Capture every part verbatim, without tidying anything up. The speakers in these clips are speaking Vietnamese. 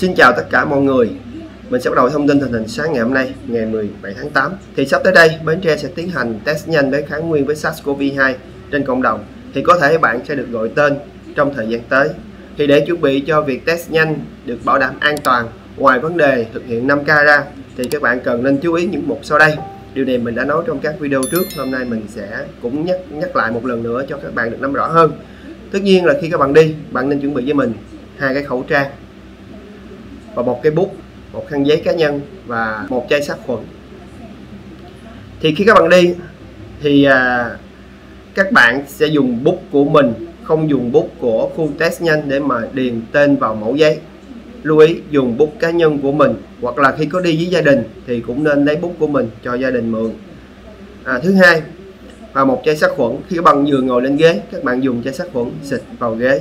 Xin chào tất cả mọi người. Mình sẽ bắt đầu thông tin tình hình sáng ngày hôm nay, ngày mười bảy tháng tám. Thì sắp tới đây, Bến Tre sẽ tiến hành test nhanh với kháng nguyên với SARS-xê o vê hai trên cộng đồng. Thì có thể bạn sẽ được gọi tên trong thời gian tới. Thì để chuẩn bị cho việc test nhanh được bảo đảm an toàn, ngoài vấn đề thực hiện năm K ra, thì các bạn cần nên chú ý những mục sau đây. Điều này mình đã nói trong các video trước, hôm nay mình sẽ cũng nhắc nhắc lại một lần nữa cho các bạn được nắm rõ hơn. Tất nhiên là khi các bạn đi, bạn nên chuẩn bị với mình hai cái khẩu trang và một cái bút, một khăn giấy cá nhân và một chai sát khuẩn. Thì khi các bạn đi thì à, các bạn sẽ dùng bút của mình, không dùng bút của khu test nhanh để mà điền tên vào mẫu giấy. Lưu ý dùng bút cá nhân của mình, hoặc là khi có đi với gia đình thì cũng nên lấy bút của mình cho gia đình mượn. À, thứ hai, và một chai sát khuẩn. Khi các bạn vừa ngồi lên ghế, các bạn dùng chai sát khuẩn xịt vào ghế.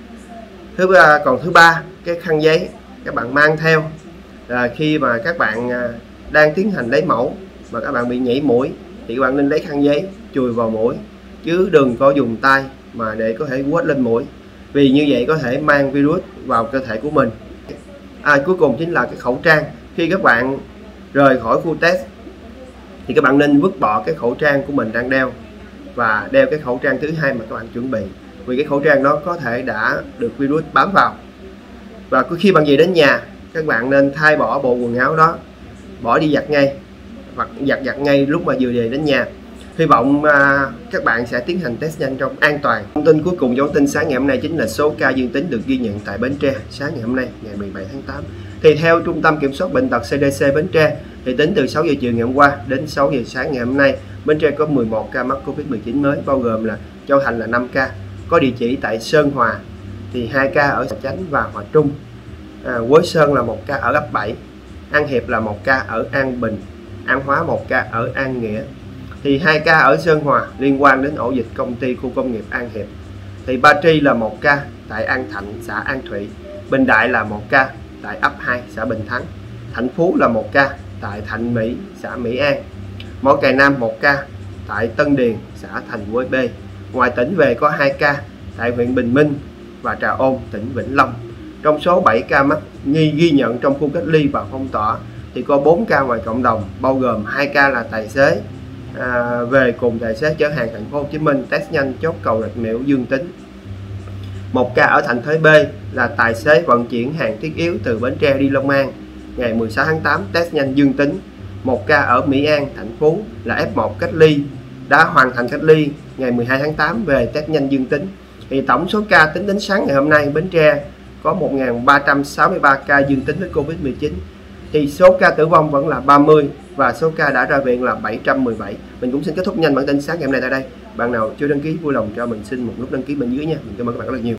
Thứ ba, còn thứ ba, cái khăn giấy các bạn mang theo là khi mà các bạn đang tiến hành lấy mẫu mà các bạn bị nhảy mũi thì các bạn nên lấy khăn giấy chùi vào mũi, chứ đừng có dùng tay mà để có thể quét lên mũi, vì như vậy có thể mang virus vào cơ thể của mình. À, cuối cùng chính là cái khẩu trang. Khi các bạn rời khỏi khu test thì các bạn nên vứt bỏ cái khẩu trang của mình đang đeo và đeo cái khẩu trang thứ hai mà các bạn chuẩn bị, vì cái khẩu trang đó có thể đã được virus bám vào. Và khi bạn về đến nhà, các bạn nên thay bỏ bộ quần áo đó, bỏ đi giặt ngay, hoặc giặt giặt ngay lúc mà vừa về đến nhà. Hy vọng à, các bạn sẽ tiến hành test nhanh trong an toàn. Thông tin cuối cùng, thông tin sáng ngày hôm nay chính là số ca dương tính được ghi nhận tại Bến Tre sáng ngày hôm nay, ngày mười bảy tháng tám. Thì theo Trung tâm Kiểm soát Bệnh tật C D C Bến Tre, thì tính từ sáu giờ chiều ngày hôm qua đến sáu giờ sáng ngày hôm nay, Bến Tre có mười một ca mắc Covid mười chín mới, bao gồm là Châu Thành là năm ca, có địa chỉ tại Sơn Hòa, thì hai ca ở Xã Chánh và Hòa Trung. À, Quế Sơn là một ca ở ấp bảy, An Hiệp là một ca ở An Bình, An Hóa một ca ở An Nghĩa. Thì hai ca ở Sơn Hòa liên quan đến ổ dịch công ty khu công nghiệp An Hiệp. Thì Ba Tri là một ca tại An Thạnh, xã An Thủy. Bình Đại là một ca tại ấp hai, xã Bình Thắng. Thạnh Phú là một ca tại Thạnh Mỹ, xã Mỹ An. Mỏ Cày Nam một ca tại Tân Điền, xã Thành Quế B. Ngoài tỉnh về có hai ca tại huyện Bình Minh và Trà Ôn, tỉnh Vĩnh Long. Trong số bảy ca mắc nghi ghi nhận trong khu cách ly và phong tỏa thì có bốn ca ngoài cộng đồng, bao gồm hai ca là tài xế à, về cùng tài xế chở hàng thành phố Hồ Chí Minh test nhanh chốt cầu Rạch Miễu dương tính. Một ca ở Thạnh Thới B là tài xế vận chuyển hàng thiết yếu từ Bến Tre đi Long An, ngày mười sáu tháng tám test nhanh dương tính. Một ca ở Mỹ An, Thạnh Phú là F một cách ly, đã hoàn thành cách ly ngày mười hai tháng tám về test nhanh dương tính. Thì tổng số ca tính đến sáng ngày hôm nay, Bến Tre có một nghìn ba trăm sáu mươi ba ca dương tính với Covid mười chín. Thì số ca tử vong vẫn là ba mươi và số ca đã ra viện là bảy trăm mười bảy. Mình cũng xin kết thúc nhanh bản tin sáng ngày hôm nay tại đây. Bạn nào chưa đăng ký vui lòng cho mình xin một nút đăng ký bên dưới nha. Mình cảm ơn các bạn rất là nhiều.